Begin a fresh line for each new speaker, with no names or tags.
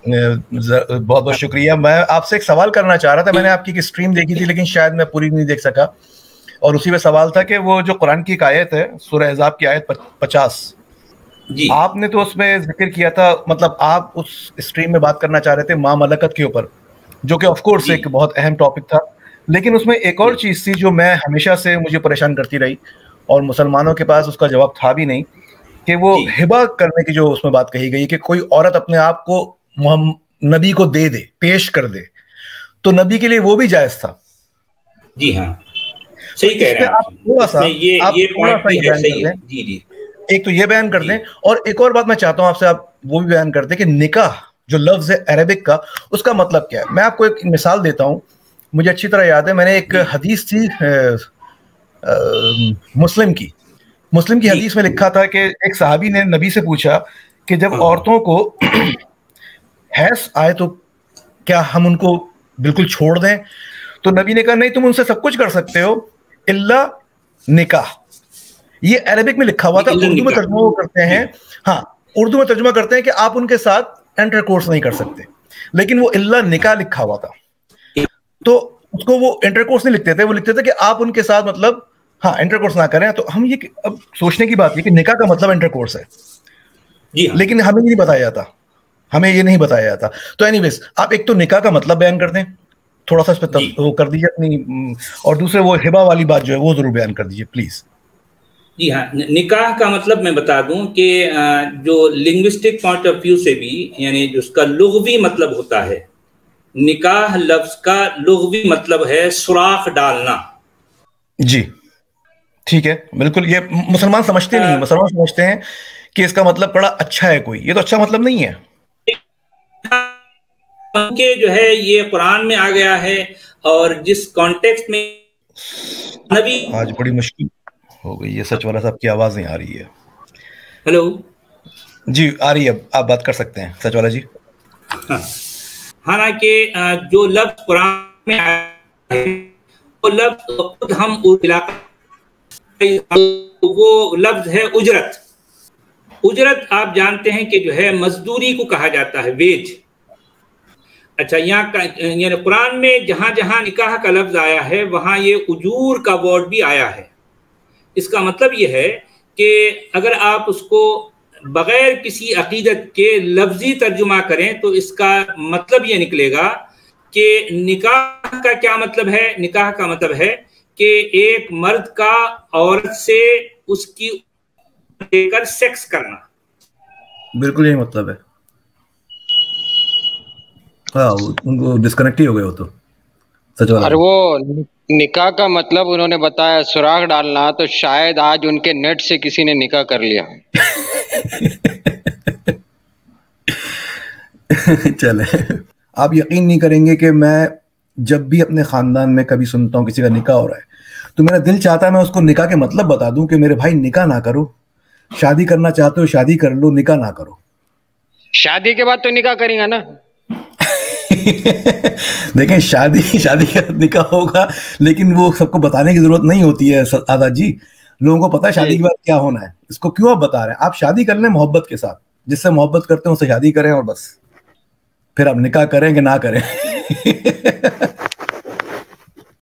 بہت بہت شکریہ. میں آپ سے ایک سوال کرنا چاہ رہا تھا. میں نے آپ کی ایک اسٹریم دیکھی تھی لیکن شاید میں پوری نہیں دیکھ سکا, اور اسی میں سوال تھا کہ وہ جو قرآن کی ایک آیت ہے سورہ احزاب کی آیت 50,
جی
آپ نے تو اس میں ذکر کیا تھا, مطلب آپ اس اسٹریم میں بات کرنا چاہ رہے تھے ماں ملکت کے اوپر, جو کہ آف کورس ایک بہت اہم ٹاپک تھا, لیکن اس میں ایک اور چیز تھی جو میں ہمیشہ سے مجھے پریشان کرتی رہی, اور مسلمانوں کے پاس اس کا جواب تھا بھی نہیں, کہ وہ ہبہ کرنے کی جو اس میں بات کہی گئی کہ کوئی عورت اپنے آپ کو نبی کو دے دے, پیش کر دے, تو نبی کے لیے وہ بھی جائز تھا.
جی ہاں صحیح کہہ رہے ہیں
آپ تھوڑا سا یہ بیان کر دیں.
جی جی
ایک تو یہ بیان کر دیں, اور ایک اور بات میں چاہتا ہوں آپ سے, آپ وہ بھی بیان کر دیں کہ نکاح جو لفظ ہے عربک کا, اس کا مطلب کیا ہے. میں آپ کو ایک مثال دیتا ہوں, مجھے اچھی طرح یاد ہے, میں نے ایک حدیث تھی مسلم کی حدیث میں لکھا تھا کہ ایک صحابی نے نبی سے پوچھا کہ جب عورتوں کو حیض آئے تو کیا ہم ان کو بالکل چھوڑ دیں, تو نبی نے کہا نہیں, تم ان سے سب کچھ کر سکتے ہو الا نکاح. یہ عربک میں لکھا ہوا تھا, اردو میں ترجمہ کرتے ہیں, ہاں اردو میں ترجمہ کرتے ہیں کہ آپ ان کے ساتھ انٹر کورس نہیں کر سکتے, لیکن وہ الا نکاح لکھا ہوا تھا, تو اس کو وہ انٹر کورس نہیں لکھتے تھے, وہ لکھتے تھے کہ آپ ان کے ساتھ مطلب ہاں انٹر کورس نہ کریں. تو ہم یہ اب سوچنے کی بات ہے کہ نکاح کا مطلب انٹر کورس ہے, لیکن ہمیں یہ نہیں بتایا جاتا, تو اینی ویز آپ ایک تو نکاح کا مطلب بیان کر دیں, تھوڑا سا اس پہ وہ کر دیجیے اپنی, اور دوسرے وہ ہبہ والی بات جو ہے وہ ضرور بیان کر دیجیے پلیز.
جی ہاں, نکاح کا مطلب میں بتا دوں کہ جو لنگوسٹک پوائنٹ آف ویو سے بھی, یعنی جو اس کا لغوی مطلب ہوتا ہے, نکاح لفظ کا لغوی مطلب ہے سوراخ ڈالنا. جی
ٹھیک ہے, بالکل. یہ مسلمان سمجھتے نہیں, مسلمان سمجھتے ہیں کہ اس کا مطلب بڑا اچھا ہے کوئی, یہ تو اچھا مطلب نہیں ہے.
کہ جو ہے یہ قرآن میں آ گیا ہے, اور جس کانٹیکسٹ میں نبی,
آج بڑی مشکل ہو گئی, یہ سچ والا صاحب کی آواز نہیں آ رہی ہے.
ہیلو
جی آ رہی ہے, آپ بات کر سکتے ہیں سچ والا جی.
حالانکہ جو لفظ قرآن میں آیا ہے وہ لفظ خود ہم وہ لفظ ہے اجرت. اجرت آپ جانتے ہیں کہ جو ہے مزدوری کو کہا جاتا ہے, ویج. اچھا, یہاں یعنی قرآن میں جہاں جہاں نکاح کا لفظ آیا ہے وہاں یہ اجور کا ورڈ بھی آیا ہے. اس کا مطلب یہ ہے کہ اگر آپ اس کو بغیر کسی عقیدت کے لفظی ترجمہ کریں تو اس کا مطلب یہ نکلے گا کہ نکاح کا کیا مطلب ہے. نکاح کا مطلب ہے کہ ایک مرد کا عورت سے اس کی لے کر سیکس کرنا.
بالکل یہی مطلب ہے. ہاں ان کو ڈسکنیکٹ ہی ہو گئے ہو تو سچ والا.
اور وہ نکاح کا مطلب انہوں نے بتایا سراغ ڈالنا, تو شاید آج ان کے نیٹ سے کسی نے نکاح کر لیا.
چلے, آپ یقین نہیں کریں گے کہ میں جب بھی اپنے خاندان میں کبھی سنتا ہوں کسی کا نکاح ہو رہا ہے تو میرا دل چاہتا ہے میں اس کو نکاح کے مطلب بتا دوں کہ میرے بھائی نکاح نہ کرو, شادی کرنا چاہتے ہو شادی کر لو, نکاح نہ کرو.
شادی کے بعد تو نکاح کریں گا نا.
دیکھیں شادی کے بعد نکاح ہوگا, لیکن وہ سب کو بتانے کی ضرورت نہیں ہوتی ہے آزاد جی. لوگوں کو پتا ہے شادی کے بعد کیا ہونا ہے, اس کو کیوں آپ بتا رہے ہیں. آپ شادی کر لیں محبت کے ساتھ, جس سے محبت کرتے ہیں اس سے شادی کریں, اور بس پھر آپ نکاح کریں کہ نہ کریں.